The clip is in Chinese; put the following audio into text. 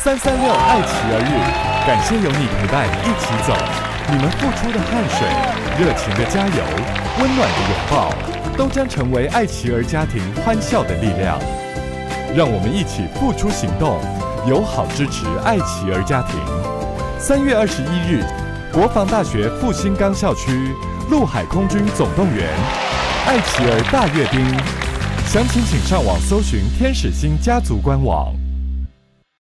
336爱企鹅日，感谢有你陪伴一起走，你们付出的汗水、热情的加油、温暖的拥抱，都将成为爱企鹅家庭欢笑的力量。让我们一起付出行动，友好支持爱企鹅家庭。3月21日，国防大学复兴岗校区陆海空军总动员，爱企鹅大阅兵。详情请上网搜寻天使星家族官网。